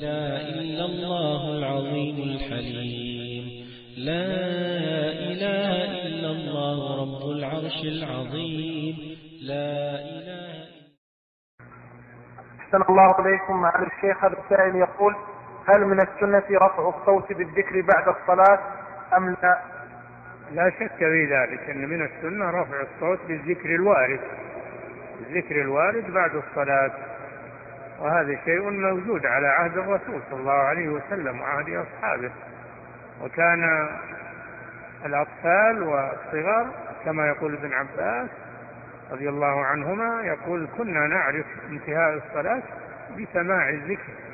إله إلا الله العظيم الحليم لا إله إلا الله رب العرش العظيم لا إله. أحسن الله إليكم. معالي الشيخ، هذا السائل يقول: هل من السنة رفع الصوت بالذكر بعد الصلاة أم لا؟ لا شك في ذلك، أن من السنة رفع الصوت بالذكر الوارد بعد الصلاة، وهذا شيء موجود على عهد الرسول صلى الله عليه وسلم وعهد أصحابه. وكان الأطفال والصغار كما يقول ابن عباس رضي الله عنهما يقول: كنا نعرف انتهاء الصلاة بسماع الذكر